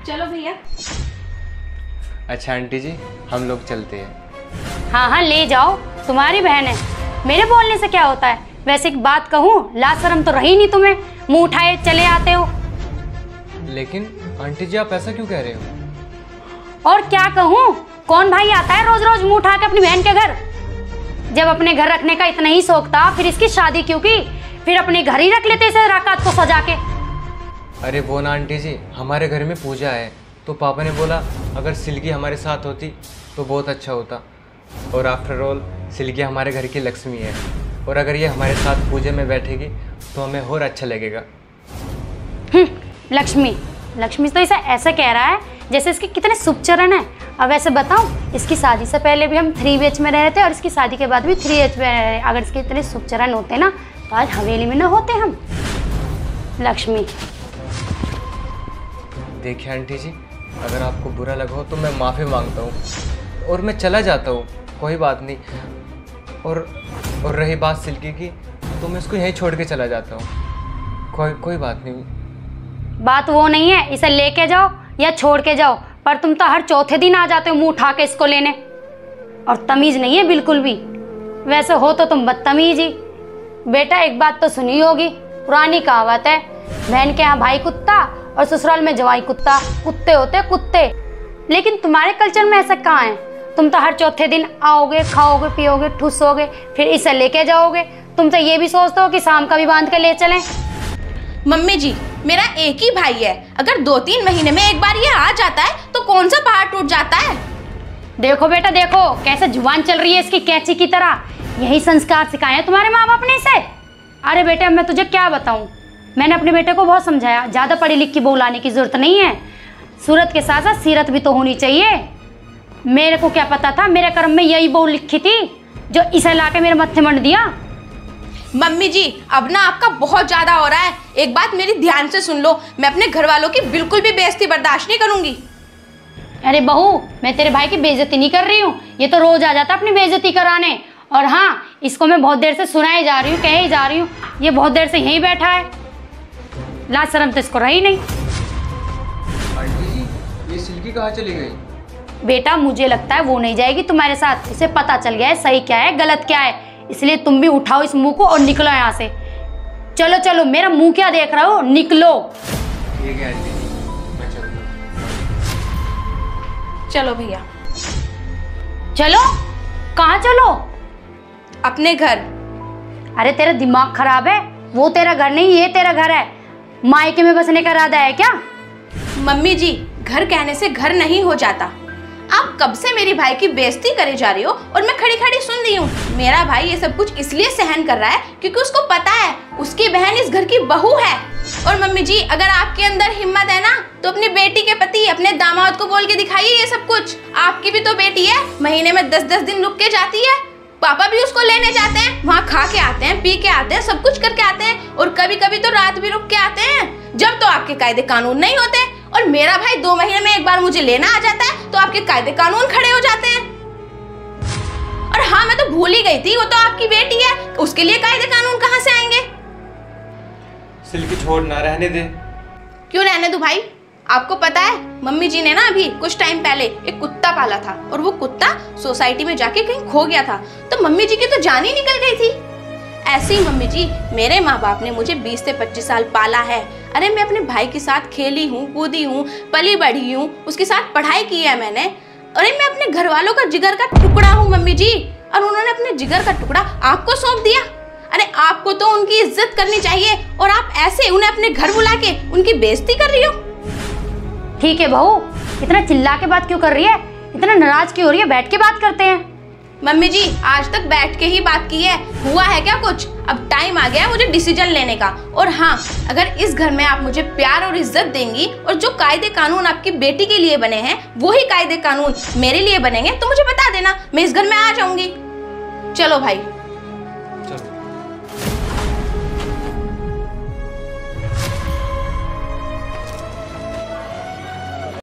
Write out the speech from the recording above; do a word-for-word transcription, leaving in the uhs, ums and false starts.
चलो भैया। अच्छा आंटी जी, हम लोग चलते हैं। हाँ हाँ ले जाओ, तुम्हारी बहन है, मेरे बोलने से क्या होता है। वैसे एक बात कहूँ, लाज शर्म तो रही नहीं तुम्हें, मुंह उठाए चले आते हो। लेकिन आंटी जी आप ऐसा क्यों कह रहे हो? और क्या कहूँ, कौन भाई आता है रोज रोज मुंह उठा के अपनी बहन के घर। जब अपने घर रखने का इतना ही शौक था, फिर इसकी शादी क्यों की? फिर अपने घर ही रख लेते इसे राकात को सजा के। अरे वो ना आंटी जी, हमारे घर में पूजा है, तो पापा ने बोला अगर सिल्की हमारे साथ होती तो बहुत अच्छा होता। और आफ्टर ऑल सिल्की हमारे घर की लक्ष्मी है, और अगर ये हमारे साथ पूजा में बैठेगी तो हमें और अच्छा लगेगा। लक्ष्मी लक्ष्मी तो इसे ऐसा कह रहा है जैसे इसके कितने शुभ चरण है। अब ऐसे बताऊं, इसकी शादी से पहले भी हम थ्री बी एच में रह रहे थे और इसकी शादी के बाद भी थ्री एच में रह रहे। अगर इसके इतने शुभ चरण होते ना तो आज हवेली में ना होते हम। लक्ष्मी देखिए आंटी जी, अगर आपको बुरा लगा हो तो मैं माफ़ी मांगता हूँ और मैं चला जाता हूँ, कोई बात नहीं। और और रही बात सिल्की की, तो मैं इसको यहीं छोड़ के चला जाता हूँ, कोई कोई बात नहीं। बात वो नहीं है, इसे लेके जाओ या छोड़ के जाओ, पर तुम तो हर चौथे दिन आ जाते हो मुंह उठा के इसको लेने, और तमीज़ नहीं है बिल्कुल भी। वैसे हो तो तुम बदतमीज ही। बेटा एक बात तो सुनी होगी, पुरानी कहावत है, बहन के यहाँ भाई कुत्ता और ससुराल में जवाई कुत्ता, कुत्ते होते कुत्ते। लेकिन तुम्हारे कल्चर में ऐसा कहाँ है? तुम तो हर चौथे दिन आओगे, खाओगे, पियोगे, ठूसोगे, फिर इसे लेके जाओगे। तुम तो ये भी सोचते हो कि शाम का भी बांध के ले चलें। मम्मी जी, मेरा एक ही भाई है, अगर दो तीन महीने में एक बार ये आ जाता है तो कौन सा पहाड़ टूट जाता है। देखो बेटा देखो, कैसे जुबान चल रही है इसकी कैंची की तरह। यही संस्कार सिखाए हैं तुम्हारे माँ बाप ने इसे। अरे बेटे मैं तुझे क्या बताऊं, मैंने अपने बेटे को बहुत समझाया, ज़्यादा पढ़ी लिख की बहू लाने की जरूरत नहीं है, सूरत के साथ साथ सीरत भी तो होनी चाहिए। मेरे को क्या पता था मेरे कर्म में यही बहू लिखी थी जो इसे ला के मेरे मत्थे मंड दिया। मम्मी जी अब ना आपका बहुत ज्यादा हो रहा है, एक बात मेरी ध्यान से सुन लो, मैं अपने घर वालों की बिल्कुल भी बेइज्जती बर्दाश्त नहीं करूंगी। अरे बहू, मैं तेरे भाई की बेइज्जती नहीं कर रही हूँ, ये तो रोज आ जाता अपनी बेइज्जती कराने। और हाँ, इसको मैं बहुत देर से सुनाई जा रही हूँ, कहे जा रही हूँ, ये बहुत देर से यहीं बैठा है। लाज शर्म तो इसको रही नहीं। आंटी जी ये सिल्की कहाँ चली गई? बेटा मुझे लगता है वो नहीं जाएगी तुम्हारे साथ, इसे पता चल गया है सही क्या है गलत क्या है, इसलिए तुम भी उठाओ इस मुंह को और निकलो यहाँ से। चलो चलो, मेरा मुंह क्या देख रहे हो, निकलो। ठीक है आंटी जी, मैं चलता हूँ। चलो भैया। चलो? कहाँ चलो? अपने घर। अरे तेरा दिमाग खराब है, वो तेरा घर नहीं ये तेरा घर है। मायके में बसने का इरादा है क्या? मम्मी जी घर कहने से घर नहीं हो जाता। आप कब से मेरे भाई की बेइज्जती करे जा रही हो और मैं खड़ी खड़ी सुन रही हूँ। मेरा भाई ये सब कुछ इसलिए सहन कर रहा है क्योंकि उसको पता है उसकी बहन इस घर की बहू है। और मम्मी जी अगर आपके अंदर हिम्मत है ना तो अपनी बेटी के पति अपने दामाद को बोल के दिखाइए ये सब कुछ। आपकी भी तो बेटी है, महीने में दस दस दिन रुक के जाती है, पापा भी उसको लेने जाते हैं, वहाँ खा के आते हैं, पी के आते हैं, सब कुछ करके आते हैं, और कभी कभी तो रात भी रुक के आते हैं जब तो आपके कायदे कानून नहीं होते। और मेरा भाई दो महीने में एक बार मुझे लेना आ जाता है तो आपके कायदे कानून खड़े हो जाते हैं। और हाँ मैं तो भूल ही गई थी, वो तो आपकी बेटी है, उसके लिए कायदे कानून कहाँ से आएंगे। सिल्की छोड़ ना, रहने दे। क्यों रहने दूं भाई? आपको पता है मम्मी जी ने ना अभी कुछ टाइम पहले एक कुत्ता पाला था और वो कुत्ता सोसाइटी में जाके कहीं खो गया था, तो मम्मी जी की तो जान ही निकल गई थी। ऐसे ही मम्मी जी मेरे माँ बाप ने मुझे बीस से पच्चीस साल पाला है। अरे मैं अपने भाई के साथ खेली हूँ, कूदी हूँ, पली बढ़ी हूँ, उसके साथ पढ़ाई की है मैंने। अरे मैं अपने घर वालों का जिगर का टुकड़ा हूँ मम्मी जी, और उन्होंने अपने जिगर का टुकड़ा आपको सौंप दिया। अरे आपको तो उनकी इज्जत करनी चाहिए और आप ऐसे उन्हें अपने घर बुला के उनकी बेइज्जती कर रही हो। ठीक है बहू, इतना चिल्ला के बात क्यों कर रही है, इतना नाराज क्यों हो रही है? बैठ के बात करते हैं। मम्मी जी आज तक बैठ के ही बात की है, हुआ है क्या कुछ? अब टाइम आ गया है मुझे डिसीजन लेने का। और हाँ, अगर इस घर में आप मुझे प्यार और इज्जत देंगी और जो कायदे कानून आपकी बेटी के लिए बने हैं वही कायदे कानून मेरे लिए बनेंगे तो मुझे बता देना, मैं इस घर में आ जाऊंगी। चलो भाई।